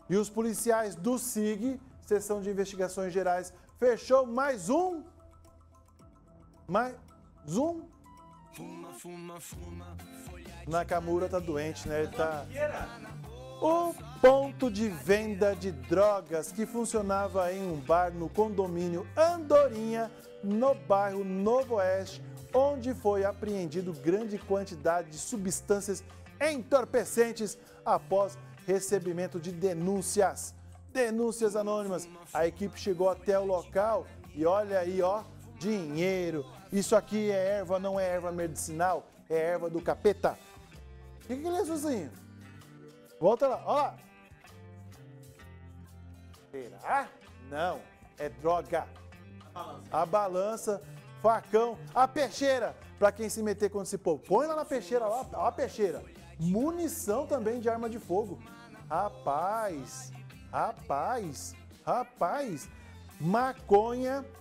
E os policiais do SIG, Seção de Investigações Gerais, fechou mais um. Nakamura tá doente, né? Ele tá... O ponto de venda de drogas que funcionava em um bar no condomínio Andorinha, no bairro Novo Oeste, onde foi apreendido grande quantidade de substâncias entorpecentes após recebimento de denúncias. Denúncias anônimas. A equipe chegou até o local e olha aí, ó, dinheiro. Isso aqui é erva, não é erva medicinal, é erva do capeta. O que ele é sozinho? Volta lá, ó lá. Será? Não, é droga. A balança, facão, a peixeira. Pra quem se meter com esse povo. Põe lá na peixeira, ó a peixeira. Munição também de arma de fogo. Rapaz, maconha,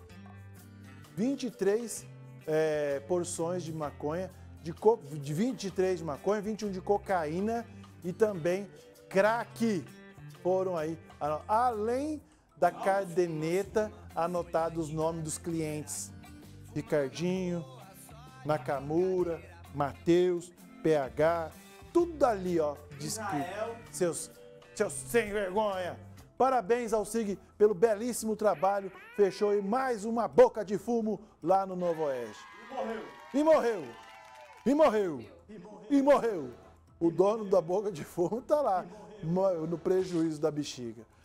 23 porções de maconha, de 23 de maconha, 21 de cocaína e também crack. Foram aí, além da caderneta, anotados os nomes dos clientes. Ricardinho, Nakamura, Matheus, PH, tudo ali, ó, descrito. Seus sem vergonha. Parabéns ao SIG pelo belíssimo trabalho. Fechou aí mais uma boca de fumo lá no Novo Oeste. E morreu. O dono da boca de fumo tá lá, no prejuízo da bexiga.